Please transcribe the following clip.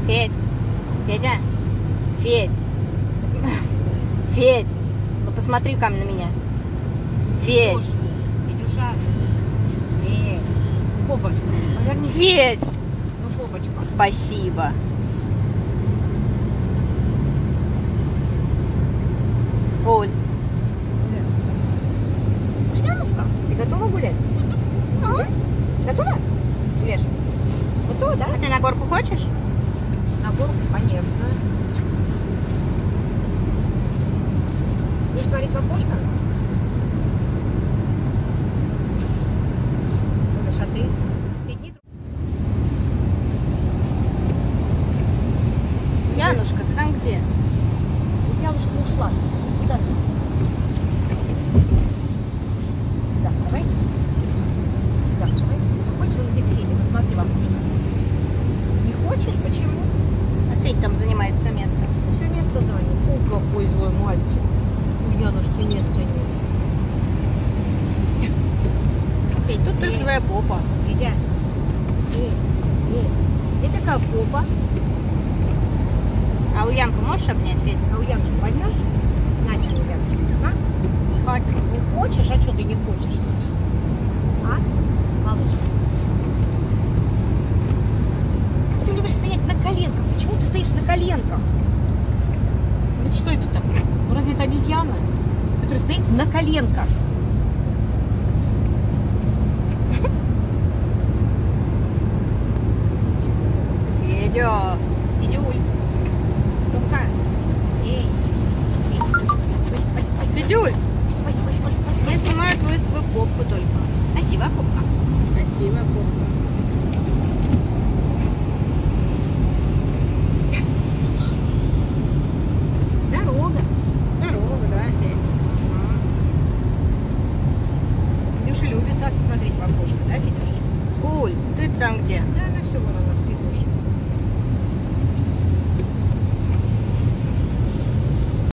Федь. Федя. Федь. Федь. Ну посмотри ка на меня. Федь. Федюша. Федь. Попочку. Поверни. Федь. Ну, попочку. Спасибо. Оль. Янушка, ты готова гулять? Ага. Готова? Гуляш? Готова, да? А ты на горку хочешь? На горку, конечно. Будешь смотреть в окошко? Гуляш, а ты? Янушка, ты там где? Янушка ушла. Куда ты? Сюда вставай. Сюда вставай. Хочешь, вон где Федя? Посмотри в окошко. Не хочешь? Почему? А Федь там занимает все место. Все место занял. Фу, какой злой мальчик. У Янушки места нет. Федь, тут только твоя попа. Федя. Федь. Где такая попа? А у Янку можешь обнять, Федь? А у Яночку возьмешь? На тебе, Яночка. А? Не хочу. Не хочешь? А что ты не хочешь? А? Малыш. Как ты любишь стоять на коленках? Почему ты стоишь на коленках? Ну что это такое? Ну разве это обезьяна, которая стоит на коленках? Федя. Федюль. Ну-ка. Эй. Федюль. Я снимаю твою попку только. Красивая попка. Красивая попка. Дорога. Дорога, да, Федь? Федюша любит смотреть в окошко, да, Федюш? Оль, ты там где? Да, она все вон она